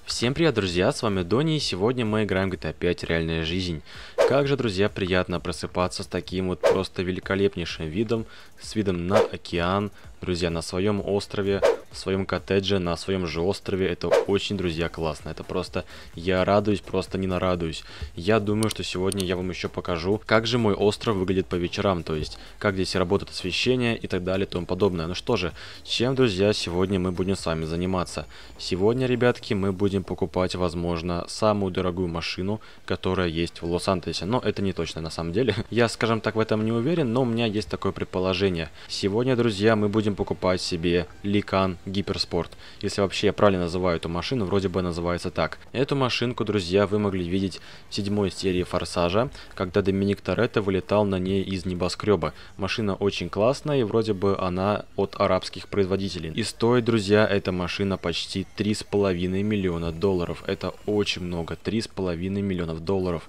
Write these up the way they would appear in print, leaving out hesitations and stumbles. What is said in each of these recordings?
Всем привет, друзья, с вами Дони, и сегодня мы играем GTA 5 Реальная жизнь. Как же, друзья, приятно просыпаться с таким вот просто великолепнейшим видом, с видом на океан, друзья, на своем острове, в своем коттедже, на своем же острове. Это очень, друзья, классно. Это просто, я радуюсь, просто не нарадуюсь. Я думаю, что сегодня я вам еще покажу, как же мой остров выглядит по вечерам, то есть, как здесь работает освещение и так далее и тому подобное. Ну что же, чем, друзья, сегодня мы будем с вами заниматься? Сегодня, ребятки, мы будем покупать, возможно, самую дорогую машину, которая есть в Лос-Анджелесе. Но это не точно на самом деле. Я, скажем так, в этом не уверен, но у меня есть такое предположение. Сегодня, друзья, мы будем покупать себе Lykan Гиперспорт. Если вообще я правильно называю эту машину, вроде бы называется так. Эту машинку, друзья, вы могли видеть в 7-й серии Форсажа, когда Доминик Торетто вылетал на ней из небоскреба. Машина очень классная, и вроде бы она от арабских производителей. И стоит, друзья, эта машина почти $3,5 миллиона. Это очень много, $3,5 миллиона.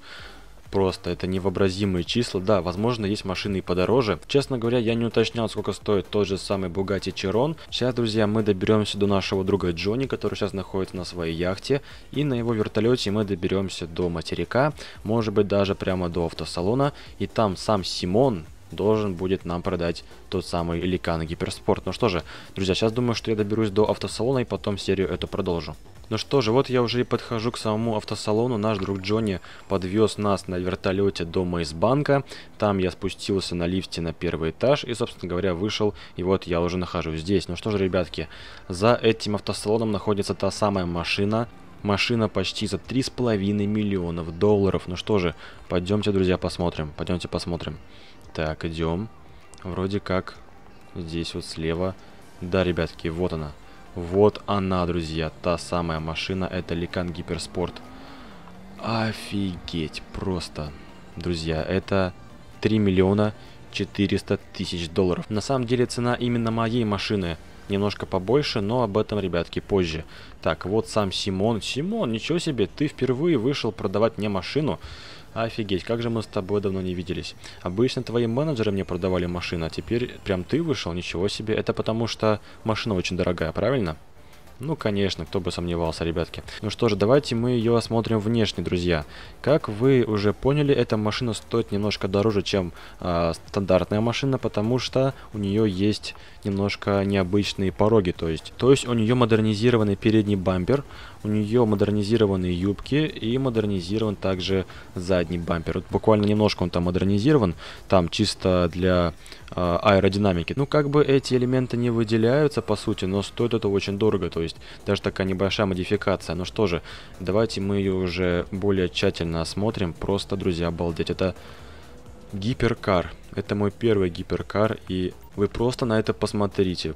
Просто это невообразимые числа. Да, возможно, есть машины и подороже. Честно говоря, я не уточнял, сколько стоит тот же самый Bugatti Chiron. Сейчас, друзья, мы доберемся до нашего друга Джонни, который сейчас находится на своей яхте. И на его вертолете мы доберемся до материка, может быть, даже прямо до автосалона. И там сам Симон должен будет нам продать тот самый Lykan Гиперспорт. Ну что же, друзья, сейчас думаю, что я доберусь до автосалона и потом серию эту продолжу. Ну что же, вот я уже и подхожу к самому автосалону. Наш друг Джонни подвез нас на вертолете до Мейсбанка. Там я спустился на лифте на первый этаж и, собственно говоря, вышел. И вот я уже нахожусь здесь. Ну что же, ребятки, за этим автосалоном находится та самая машина. Машина почти за $3,5 миллиона. Ну что же, пойдемте, друзья, посмотрим. Пойдемте посмотрим. Так, идем. Вроде как здесь вот слева. Да, ребятки, вот она. Вот она, друзья, та самая машина, это Lykan Гиперспорт. Офигеть, просто, друзья, это $3,400,000. На самом деле цена именно моей машины немножко побольше, но об этом, ребятки, позже. Так, вот сам Симон. Симон, ничего себе, ты впервые вышел продавать мне машину. Офигеть, как же мы с тобой давно не виделись. Обычно твои менеджеры мне продавали машины, а теперь прям ты вышел, ничего себе. Это потому что машина очень дорогая, правильно? Ну, конечно, кто бы сомневался, ребятки. Ну что же, давайте мы ее осмотрим внешне, друзья. Как вы уже поняли, эта машина стоит немножко дороже, чем стандартная машина, потому что у нее есть немножко необычные пороги. То есть у нее модернизированный передний бампер, у нее модернизированные юбки и модернизирован также задний бампер. Вот буквально немножко он там модернизирован, там чисто для аэродинамики. Ну, как бы эти элементы не выделяются, по сути, но стоит это очень дорого, то есть даже такая небольшая модификация. Ну что же, давайте мы ее уже более тщательно осмотрим. Просто, друзья, обалдеть, это гиперкар. Это мой первый гиперкар, и вы просто на это посмотрите,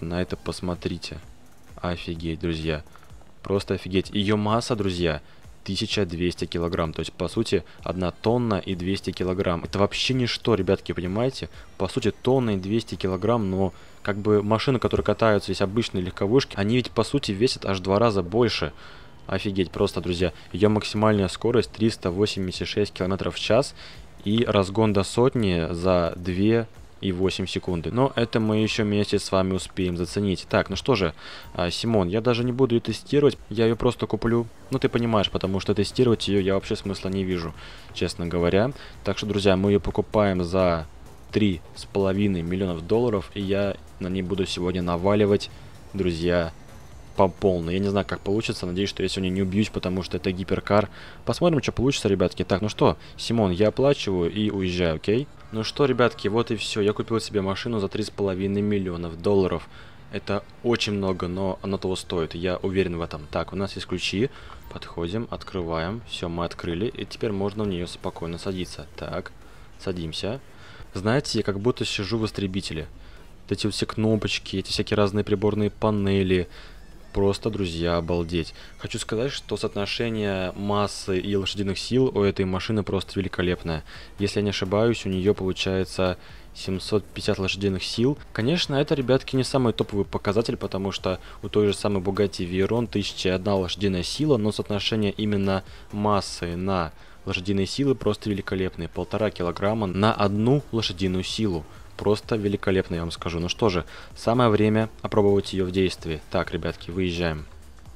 Офигеть, друзья. Просто офигеть. Ее масса, друзья, 1200 килограмм. То есть, по сути, 1 тонна и 200 килограмм. Это вообще ничто, ребятки, понимаете? По сути, тонна и 200 килограмм, но как бы машины, которые катаются, здесь обычные легковушки, они ведь, по сути, весят аж в 2 раза больше. Офигеть, просто, друзья. Ее максимальная скорость 386 км в час и разгон до сотни за 2,8 секунды. Но это мы еще вместе с вами успеем заценить. Так, ну что же, Симон, я даже не буду ее тестировать, я ее просто куплю. Ну ты понимаешь, потому что тестировать ее я вообще смысла не вижу, честно говоря. Так что, друзья, мы ее покупаем за $3,5 миллиона, и я на ней буду сегодня наваливать, друзья, по полной. Я не знаю, как получится, надеюсь, что я сегодня не убьюсь, потому что это гиперкар. Посмотрим, что получится, ребятки. Так, ну что, Симон, я оплачиваю и уезжаю, окей? Ну что, ребятки, вот и все. Я купил себе машину за $3,5 миллиона. Это очень много, но оно того стоит, я уверен в этом. Так, у нас есть ключи. Подходим, открываем. Все, мы открыли, и теперь можно в нее спокойно садиться. Так, садимся. Знаете, я как будто сижу в истребителе. Вот эти вот все кнопочки, эти всякие разные приборные панели. Просто, друзья, обалдеть. Хочу сказать, что соотношение массы и лошадиных сил у этой машины просто великолепное. Если я не ошибаюсь, у нее получается 750 лошадиных сил. Конечно, это, ребятки, не самый топовый показатель, потому что у той же самой Bugatti Veyron 1001 лошадиная сила, но соотношение именно массы на лошадиные силы просто великолепные. 1,5 килограмма на 1 лошадиную силу. Просто великолепно, я вам скажу. Ну что же, самое время опробовать ее в действии. Так, ребятки, выезжаем.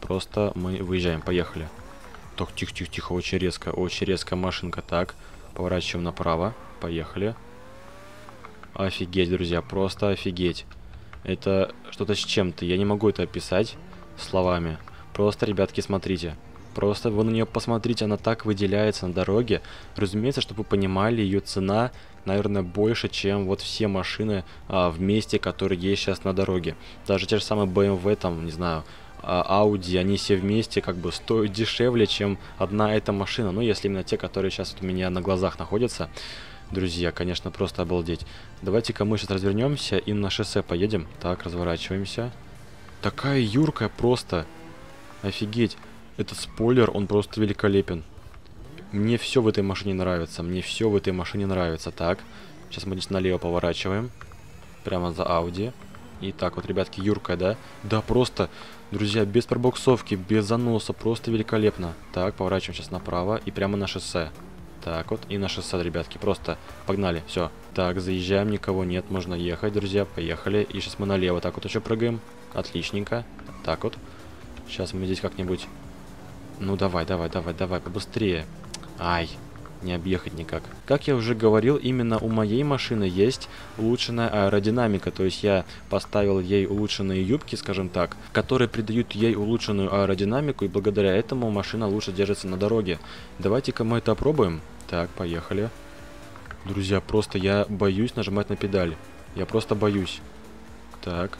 Просто мы выезжаем, поехали. Так, тихо-тихо-тихо, очень резко машинка. Так, поворачиваем направо, поехали. Офигеть, друзья, просто офигеть. Это что-то с чем-то, я не могу это описать словами. Просто, ребятки, смотрите. Просто вы на нее посмотрите, она так выделяется на дороге. Разумеется, чтобы вы понимали, ее цена, наверное, больше, чем вот все машины вместе, которые есть сейчас на дороге. Даже те же самые BMW, там, не знаю, Audi, они все вместе как бы стоят дешевле, чем одна эта машина. Ну, если именно те, которые сейчас вот у меня на глазах находятся. Друзья, конечно, просто обалдеть. Давайте-ка мы сейчас развернемся и на шоссе поедем. Так, разворачиваемся. Такая юркая просто. Офигеть. Этот спойлер, он просто великолепен. Мне все в этой машине нравится. Мне все в этой машине нравится. Так, сейчас мы здесь налево поворачиваем. Прямо за Audi. И так вот, ребятки, юркая, да? Да, просто, друзья, без пробуксовки, без заноса. Просто великолепно. Так, поворачиваем сейчас направо и прямо на шоссе. Так вот, и на шоссе, ребятки, просто погнали, все. Так, заезжаем, никого нет, можно ехать, друзья, поехали. И сейчас мы налево так вот еще прыгаем. Отличненько. Так вот. Сейчас мы здесь как-нибудь... Ну, давай, побыстрее. Ай, не объехать никак. Как я уже говорил, именно у моей машины есть улучшенная аэродинамика. То есть я поставил ей улучшенные юбки, скажем так, которые придают ей улучшенную аэродинамику. И благодаря этому машина лучше держится на дороге. Давайте-ка мы это опробуем. Так, поехали. Друзья, просто я боюсь нажимать на педаль. Я просто боюсь. Так.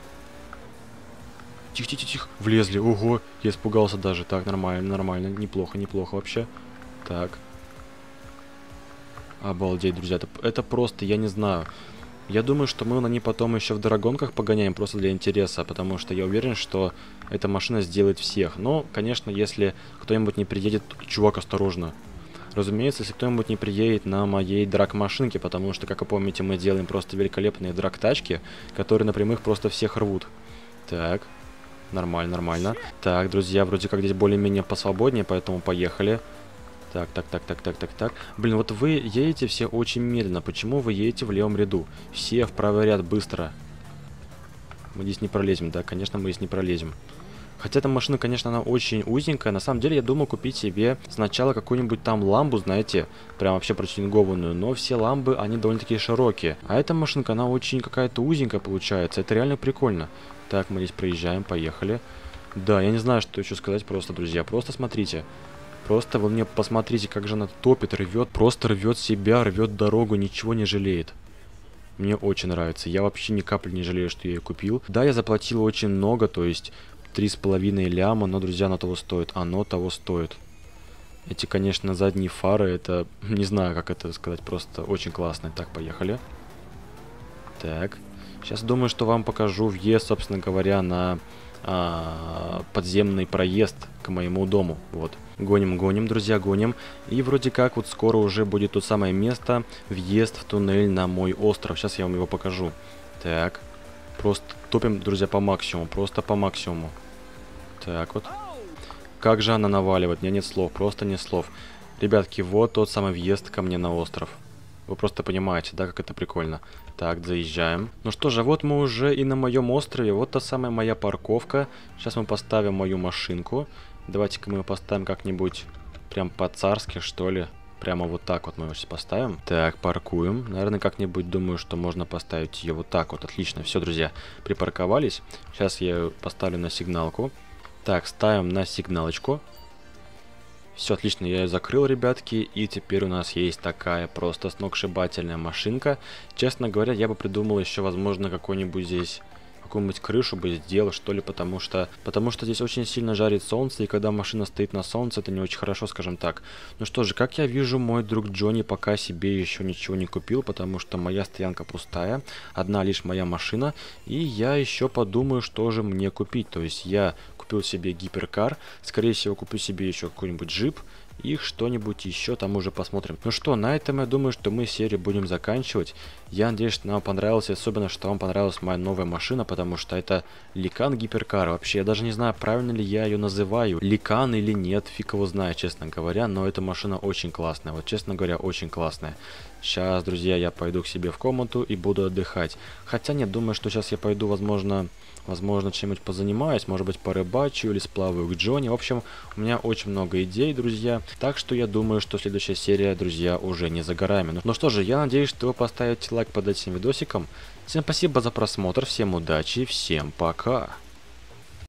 Тихо. Влезли. Ого, я испугался даже. Так, нормально. Неплохо вообще. Так. Обалдеть, друзья. Это просто, я не знаю. Я думаю, что мы на ней потом еще в дорогонках погоняем просто для интереса, потому что я уверен, что эта машина сделает всех. Но, конечно, если кто-нибудь не приедет... Чувак, осторожно. Разумеется, если кто-нибудь не приедет на моей драг-машинке, потому что, как вы помните, мы делаем просто великолепные драг-тачки, которые на прямых просто всех рвут. Так. Нормально. Так, друзья, вроде как здесь более-менее посвободнее, поэтому поехали. Так. Блин, вот вы едете все очень медленно. Почему вы едете в левом ряду? Все в правый ряд, быстро. Мы здесь не пролезем, да? Конечно, мы здесь не пролезем. Хотя эта машина, конечно, она очень узенькая. На самом деле, я думал купить себе сначала какую-нибудь там ламбу, знаете, прям вообще протюнингованную. Но все ламбы, они довольно-таки широкие. А эта машинка, она очень какая-то узенькая получается. Это реально прикольно. Так, мы здесь проезжаем, поехали. Да, я не знаю, что еще сказать просто, друзья. Просто смотрите. Просто вы мне посмотрите, как же она топит, рвет. Просто рвет себя, рвет дорогу, ничего не жалеет. Мне очень нравится. Я вообще ни капли не жалею, что я ее купил. Да, я заплатил очень много, то есть 3,5 ляма, но, друзья, оно того стоит. Оно того стоит. Эти, конечно, задние фары, это... Не знаю, как это сказать, просто очень классно. Так, поехали. Так. Сейчас думаю, что вам покажу въезд, собственно говоря, на подземный проезд к моему дому. Вот. Гоним, друзья, гоним. И вроде как вот скоро уже будет то самое место, въезд в туннель на мой остров. Сейчас я вам его покажу. Так. Просто топим, друзья, по максимуму. Просто по максимуму. Так вот. Как же она наваливает. У меня нет слов, просто нет слов. Ребятки, вот тот самый въезд ко мне на остров. Вы просто понимаете, да, как это прикольно. Так, заезжаем. Ну что же, вот мы уже и на моем острове. Вот та самая моя парковка. Сейчас мы поставим мою машинку. Давайте-ка мы ее поставим как-нибудь прям по-царски, что ли. Прямо вот так вот мы ее сейчас поставим. Так, паркуем. Наверное, как-нибудь думаю, что можно поставить ее вот так вот. Отлично. Все, друзья, припарковались. Сейчас я ее поставлю на сигналку. Так, ставим на сигналочку. Все, отлично, я ее закрыл, ребятки, и теперь у нас есть такая просто сногсшибательная машинка. Честно говоря, я бы придумал еще, возможно, какой-нибудь здесь, какую-нибудь крышу бы сделал, что ли, потому что здесь очень сильно жарит солнце, и когда машина стоит на солнце, это не очень хорошо, скажем так. Ну что же, как я вижу, мой друг Джонни пока себе еще ничего не купил, потому что моя стоянка пустая, одна лишь моя машина, и я еще подумаю, что же мне купить. То есть я купил себе гиперкар, скорее всего куплю себе еще какой-нибудь джип, и что-нибудь еще там уже посмотрим. Ну что, на этом я думаю, что мы серию будем заканчивать. Я надеюсь, что вам понравилось, особенно, что вам понравилась моя новая машина, потому что это Ликан Гиперкар. Вообще, я даже не знаю, правильно ли я ее называю, Ликан или нет, фиг его знает, честно говоря, но эта машина очень классная, вот честно говоря, очень классная. Сейчас, друзья, я пойду к себе в комнату и буду отдыхать. Хотя нет, думаю, что сейчас я пойду, возможно, чем-нибудь позанимаюсь, может быть, порыбачу или сплаваю к Джонни. В общем, у меня очень много идей, друзья. Так что я думаю, что следующая серия, друзья, уже не за горами. Ну что же, я надеюсь, что вы поставите лайк под этим видосиком. Всем спасибо за просмотр, всем удачи, всем пока.